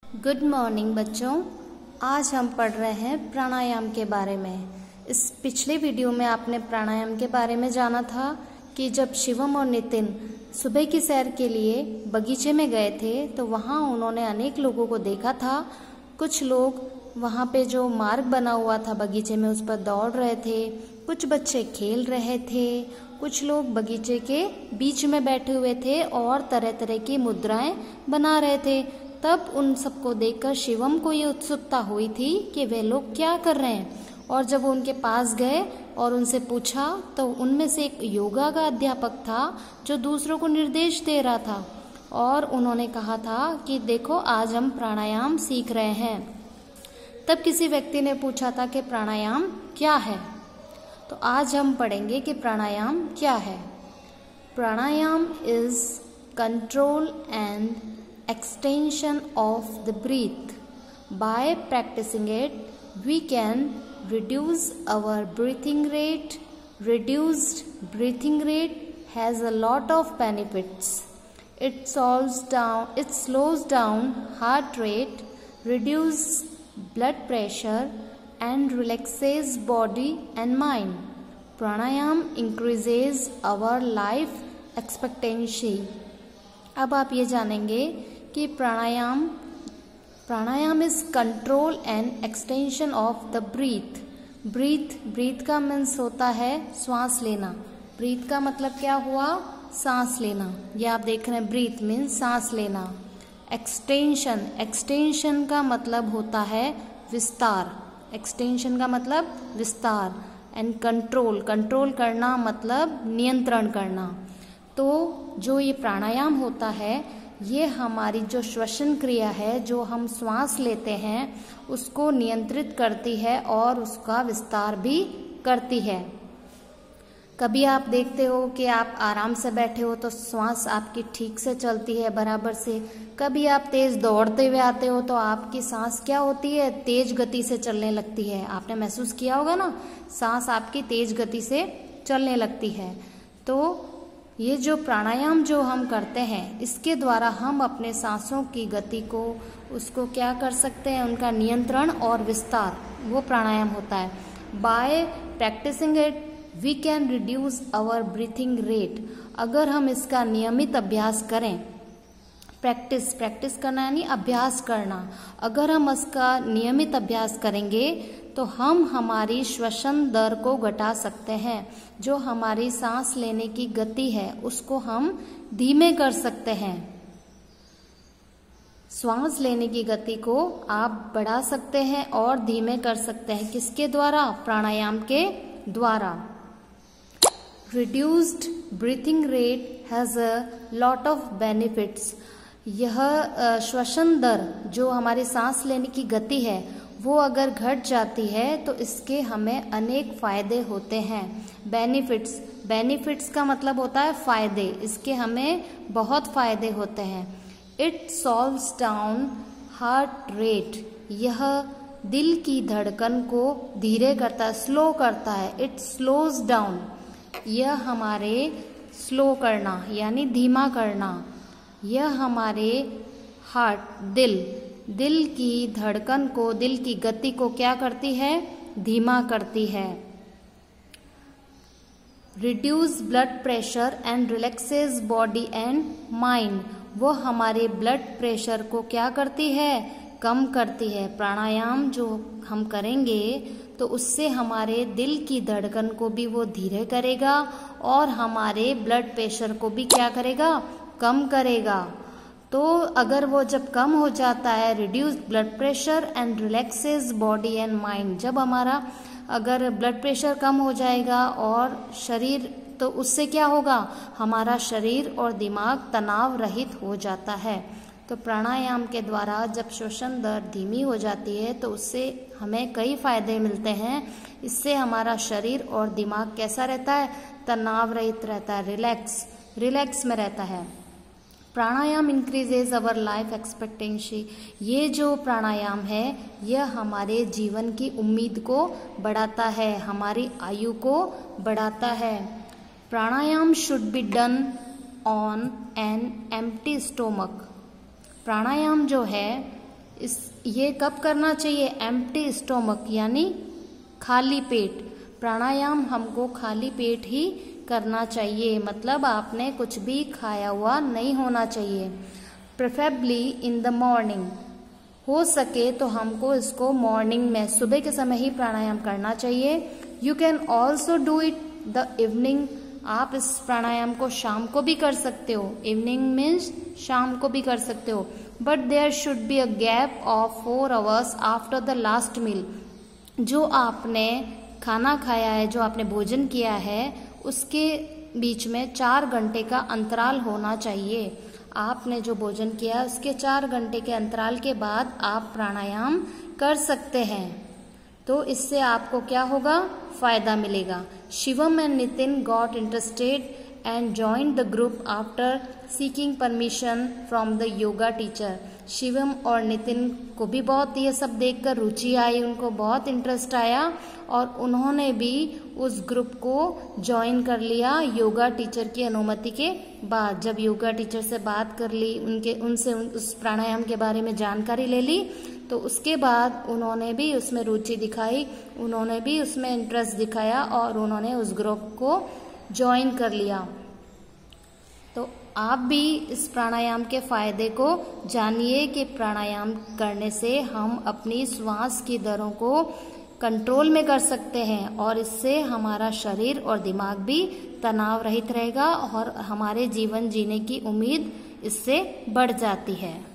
Good morning बच्चों। आज हम पढ़ रहे हैं प्राणायाम के बारे में। इस पिछले वीडियो में आपने प्राणायाम के बारे में जाना था कि जब शिवम और नितिन सुबह की सैर के लिए बगीचे में गए थे तो वहाँ उन्होंने अनेक लोगों को देखा था। कुछ लोग वहाँ पे जो मार्ग बना हुआ था बगीचे में उस पर दौड़ रहे थे, कुछ बच्चे खेल रहे थे, कुछ लोग बगीचे के बीच में बैठे हुए थे और तरह तरह की मुद्राएं बना रहे थे। तब उन सबको देखकर शिवम को ये उत्सुकता हुई थी कि वे लोग क्या कर रहे हैं, और जब वो उनके पास गए और उनसे पूछा तो उनमें से एक योगा का अध्यापक था जो दूसरों को निर्देश दे रहा था, और उन्होंने कहा था कि देखो आज हम प्राणायाम सीख रहे हैं। तब किसी व्यक्ति ने पूछा था कि प्राणायाम क्या है, तो आज हम पढ़ेंगे कि प्राणायाम क्या है। Pranayama is control and extension of the breath. By practicing it, we can reduce our breathing rate. Reduced breathing rate has a lot of benefits. It slows down heart rate, reduces blood pressure, and relaxes body and mind. Pranayam increases our life expectancy. अब आप ये जानेंगे कि pranayama is control and extension of the breath का means होता है श्वास लेना। ब्रीथ का मतलब क्या हुआ? सांस लेना। ये आप देख रहे हैं, ब्रीथ मीन्स सांस लेना। एक्सटेंशन का मतलब होता है विस्तार। एक्सटेंशन का मतलब विस्तार। एंड कंट्रोल करना मतलब नियंत्रण करना। तो जो ये प्राणायाम होता है ये हमारी जो श्वसन क्रिया है, जो हम श्वास लेते हैं उसको नियंत्रित करती है और उसका विस्तार भी करती है। कभी आप देखते हो कि आप आराम से बैठे हो तो श्वास आपकी ठीक से चलती है बराबर से। कभी आप तेज दौड़ते हुए आते हो तो आपकी सांस क्या होती है? तेज गति से चलने लगती है। आपने महसूस किया होगा ना, सांस आपकी तेज गति से चलने लगती है। तो ये जो प्राणायाम जो हम करते हैं इसके द्वारा हम अपने सांसों की गति को उसको क्या कर सकते हैं? उनका नियंत्रण और विस्तार, वो प्राणायाम होता है। By practising it we can reduce our breathing rate. अगर हम इसका नियमित अभ्यास करें, प्रैक्टिस करना यानी अभ्यास करना, अगर हम इसका नियमित अभ्यास करेंगे तो हम हमारी श्वसन दर को घटा सकते हैं। जो हमारी सांस लेने की गति है उसको हम धीमे कर सकते हैं। श्वास लेने की गति को आप बढ़ा सकते हैं और धीमे कर सकते हैं। किसके द्वारा? प्राणायाम के द्वारा। Reduced breathing rate has a lot of benefits. यह श्वसन दर, जो हमारी सांस लेने की गति है, वो अगर घट जाती है तो इसके हमें अनेक फायदे होते हैं। बेनिफिट्स का मतलब होता है फायदे। इसके हमें बहुत फायदे होते हैं। It slows down heart rate. यह दिल की धड़कन को धीरे करता है, स्लो करता है। It slows down. यह हमारे स्लो करना यानी धीमा करना। यह हमारे हार्ट दिल की धड़कन को, दिल की गति को क्या करती है? धीमा करती है। Reduce blood pressure and relaxes body and mind. वो हमारे ब्लड प्रेशर को क्या करती है? कम करती है। प्राणायाम जो हम करेंगे तो उससे हमारे दिल की धड़कन को भी वो धीरे करेगा और हमारे ब्लड प्रेशर को भी क्या करेगा? कम करेगा। तो अगर वो जब कम हो जाता है, reduce blood pressure and relaxes body and mind, जब हमारा अगर ब्लड प्रेशर कम हो जाएगा और शरीर, तो उससे क्या होगा? हमारा शरीर और दिमाग तनाव रहित हो जाता है। तो प्राणायाम के द्वारा जब श्वसन दर धीमी हो जाती है तो उससे हमें कई फायदे मिलते हैं। इससे हमारा शरीर और दिमाग कैसा रहता है? तनाव रहित रहता है, रिलैक्स में रहता है। Pranayama increases our life expectancy. ये जो प्राणायाम है यह हमारे जीवन की उम्मीद को बढ़ाता है, हमारी आयु को बढ़ाता है। Pranayama should be done on an empty stomach. Pranayama जो है ये कब करना चाहिए? एम्प्टी स्टोमक यानी खाली पेट। प्राणायाम हमको खाली पेट ही करना चाहिए, मतलब आपने कुछ भी खाया हुआ नहीं होना चाहिए। प्रेफरेबली इन द मॉर्निंग, हो सके तो हमको इसको मॉर्निंग में, सुबह के समय ही प्राणायाम करना चाहिए। You can also do it the evening, आप इस प्राणायाम को शाम को भी कर सकते हो। इवनिंग मीन्स शाम को भी कर सकते हो। But there should be a gap of 4 hours after the last meal. जो आपने खाना खाया है, जो आपने भोजन किया है, उसके बीच में 4 घंटे का अंतराल होना चाहिए। आपने जो भोजन किया उसके 4 घंटे के अंतराल के बाद आप प्राणायाम कर सकते हैं। तो इससे आपको क्या होगा? फायदा मिलेगा। Shivam and Nitin got interested and joined the group after seeking permission from the yoga teacher. Shivam और नितिन को भी बहुत ये सब देखकर रुचि आई, उनको बहुत इंटरेस्ट आया और उन्होंने भी उस ग्रुप को ज्वाइन कर लिया योगा टीचर की अनुमति के बाद। जब योगा टीचर से बात कर ली, उनसे उस प्राणायाम के बारे में जानकारी ले ली, तो उसके बाद उन्होंने भी उसमें रुचि दिखाई, उन्होंने भी उसमें इंटरेस्ट दिखाया और उन्होंने उस ग्रुप को ज्वाइन कर लिया। तो आप भी इस प्राणायाम के फायदे को जानिए कि प्राणायाम करने से हम अपनी श्वास की दरों को कंट्रोल में कर सकते हैं और इससे हमारा शरीर और दिमाग भी तनाव रहित रहेगा और हमारे जीवन जीने की उम्मीद इससे बढ़ जाती है।